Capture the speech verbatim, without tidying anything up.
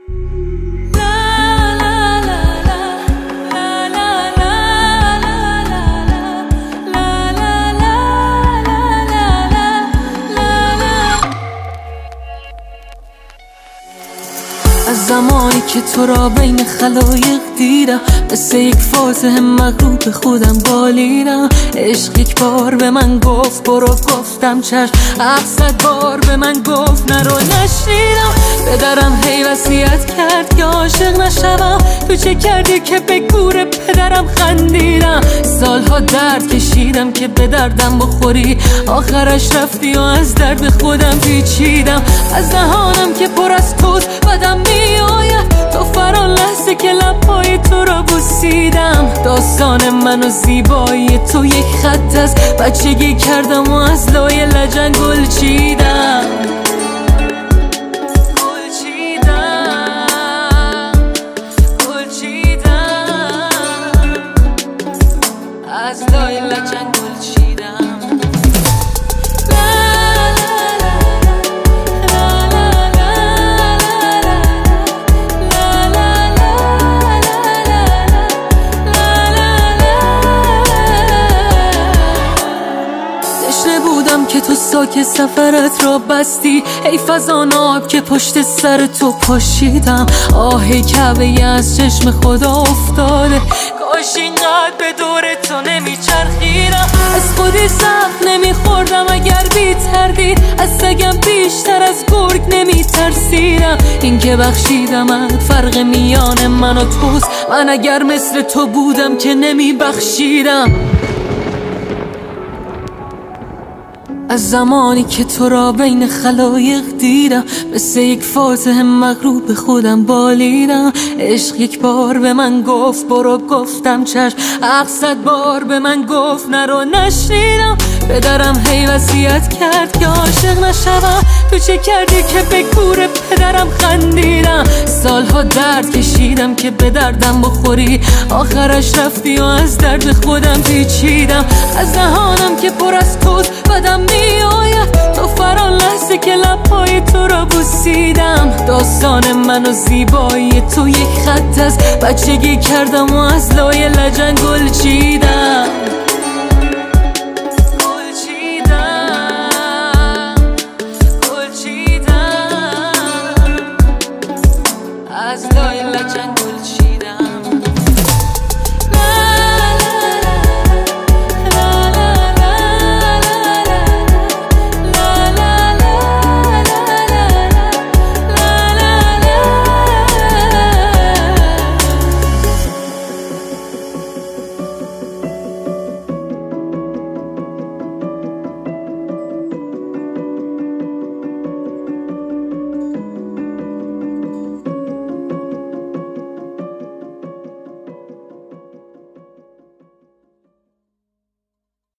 از زمانی که تو را بین خلایق دیدم، مثل یک فاتح مغروب به خودم بالیدم. عشق یک بار به من گفت برو، گفتم چشم. صد بار به من گفت نرو، نشنیدم. پدرم هی وصیت کرد که عاشق نشوم. تو چه کردی که به گور پدرم خندیدم؟ سالها درد کشیدم که به دردم بخوری، آخرش رفتی و از درد خودم پیچیدم. از دهانم که پر از توست بدم می آید، تو فرا لحظه که لبهای تو را بوسیدم. داستان من و زیبایی تو یک خط است، بچگی کردم و از لای لجن گل چیدم. گل چیدم گل چیدم از لای لجن گل چیدم. که تو ساک سفرت را بستی، حیف از آن آب که پشت سر تو پاشیدم. آه کعبه از چشم خدا افتاده، کاش اینقدر به دور تو نمیچرخیدم. از خودی سخت نمیخوردم اگر بی تردید، از سگم بیشتر از گرگ نمیترسیدم. این که بخشیدمت فرق میان من و توست، من اگر مثل تو بودم که نمیبخشیدم. از زمانی که تو را بین خلایق دیدم، مثل یک فاتح مغروب به خودم بالیدم. عشق یک بار به من گفت برو، گفتم چشم. صد بار به من گفت نرو، نشنیدم. پدرم هی وصیت کرد که عاشق نشوم. تو چه کردی که به گور پدرم خندیدم؟ سالها درد کشیدم که به دردم بخوری، آخرش رفتی و از درد خودم پیچیدم. از دهانم که پر از توست بدم می آید، تو فرا لحظه که لبهای تو را بوسیدم. داستان من و زیبایی تو یک خط است، بچگی کردم و از لای لجن گل چیدم. گل چیدم گل چیدم از لای لجن گل چیدم.